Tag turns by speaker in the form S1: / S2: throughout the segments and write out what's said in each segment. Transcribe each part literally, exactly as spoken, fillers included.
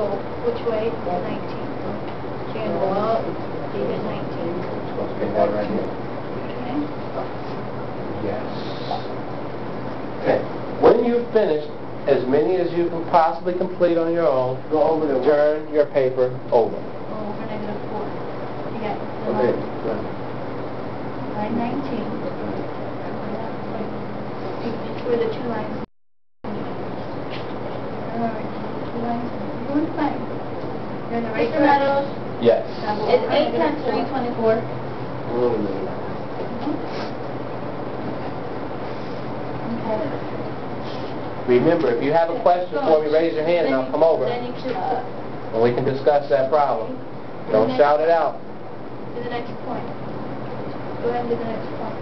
S1: go which way? nineteen. So you're going to go up, leave it nineteen.
S2: Supposed to get that right here.
S1: Okay.
S2: Yes. Okay. When you've finished as many as you can possibly complete on your own,
S3: Go over the
S2: turn your paper over.
S1: Go over negative four. You got
S3: Okay.
S1: line nineteen. It's where the two lines. Alright, two lines. You're doing fine. You're in the right
S4: Mister Meadows,
S2: Yes.
S4: it's eight times three, twenty-four.
S3: Wait a minute.
S1: Okay.
S2: Remember, if you have a question for me, raise your hand and I'll come over.
S1: Then you should uh,
S2: And we can discuss that problem. Don't shout it out.
S1: do the next point. Go ahead and do the next point.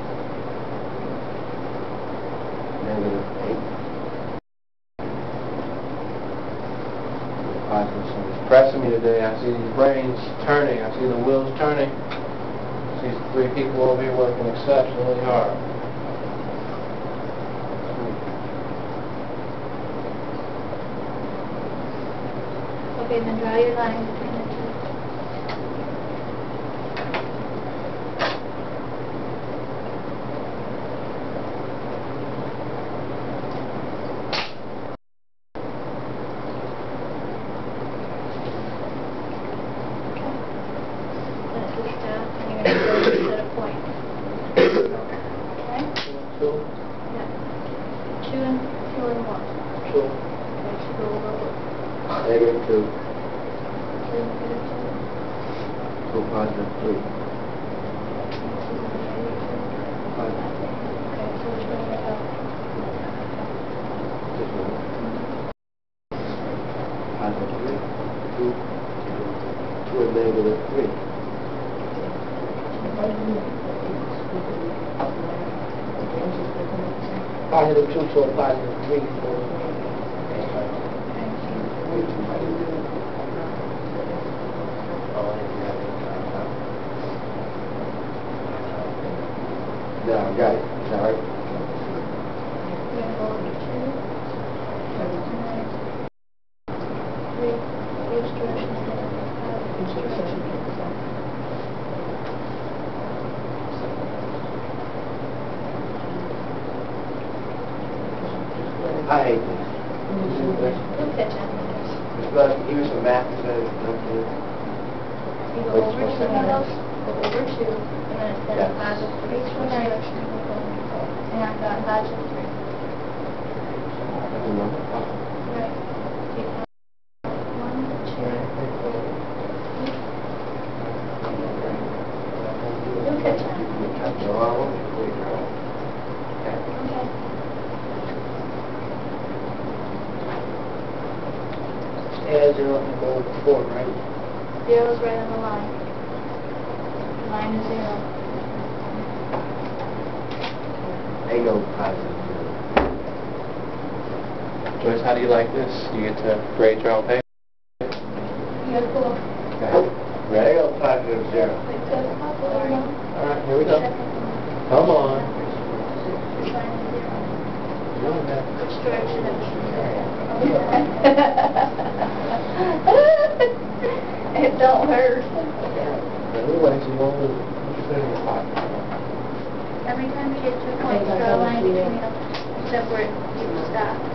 S3: Negative eight.
S2: It's pressing me today. I see these brains turning. I see the wheels turning. I see three people over here working exceptionally hard.
S1: Okay, then draw your line between the two. Set a point. Okay?
S2: Two.
S1: Yeah. Two and two and one.
S3: Two.
S1: Okay, should go over what?
S3: Negative two.
S1: Two, negative two.
S3: Two positive three.
S1: Two, negative two.
S3: Positive.
S1: Okay, so which way do we go?
S3: This one. Positive three. Two. Two and negative three. Positive two to a positive three. Yeah, I got it. Is that right?
S1: We're going to go over two. Three. Which direction is it? Which direction?
S3: I hate this.
S1: You'll catch on to this.
S3: It's not even some math to say.
S1: You go over two windows, go over two, and then instead of positive three, which direction do we go? And I've got positive three. Right. Take one, two, three. You'll catch on. Okay.
S3: Add zero and go over four, right?
S1: Zero's right on the line. The line is zero.
S3: Ain't no positive.
S2: Joyce, how do you like this? You get to grade your own paper?
S1: Yeah, cool.
S2: Okay. Ready?
S3: Ain't no positive zero.
S2: All right, here we go. Come on.
S1: This line is zero.
S2: Doing that.
S1: Which direction is it? It don't hurt.
S2: Anyway, so you won't lose it. You put it in your pocket.
S1: Every time you get to a point, draw a line between them, except where it you stop.